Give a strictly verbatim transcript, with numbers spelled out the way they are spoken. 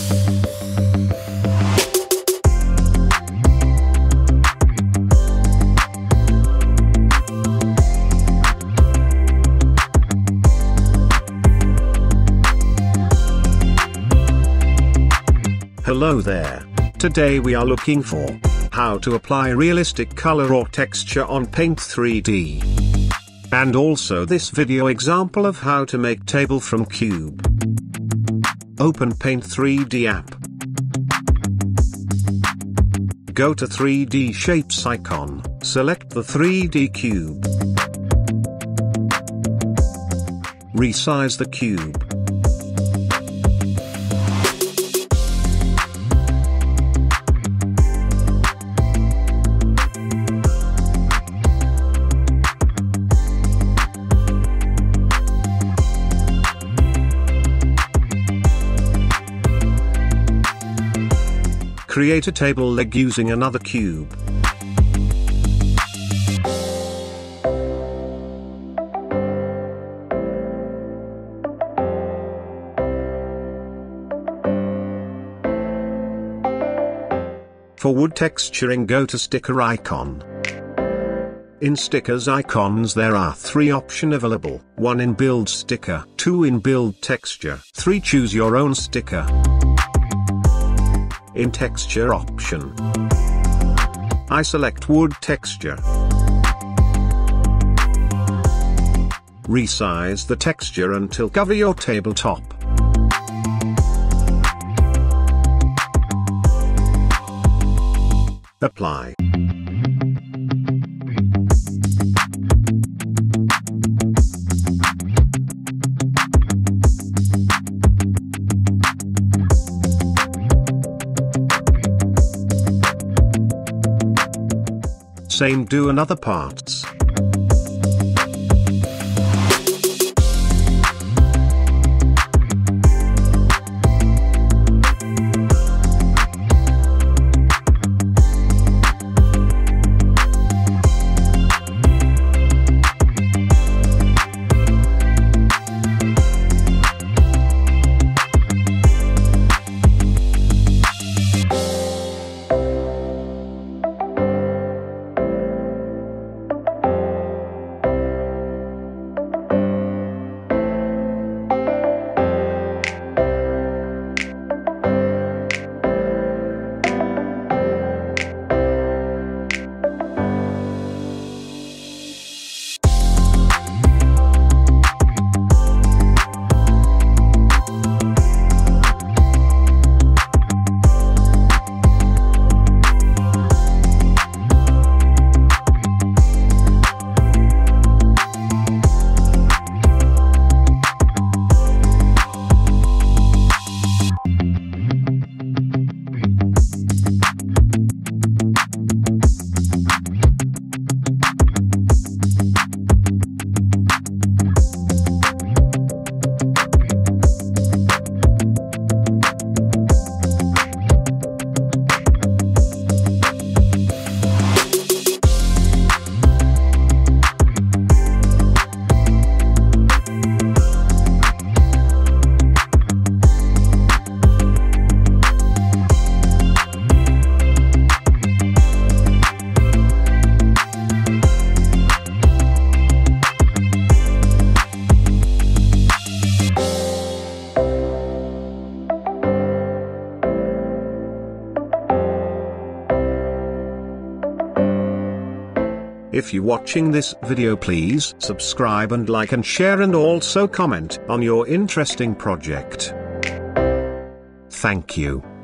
Hello there. Today we are looking for how to apply realistic color or texture on Paint three D. And also this video example of how to make table from cube. Open Paint three D app. Go to three D Shapes icon, select the three D cube. Resize the cube. Create a table leg using another cube. For wood texturing, go to sticker icon. In stickers icons there are three options available, one in build sticker, two in build texture, three choose your own sticker. In texture option, I select wood texture. Resize the texture until cover your tabletop. Apply. Same do another parts. If you're watching this video, please subscribe and like and share, and also comment on your interesting project. Thank you.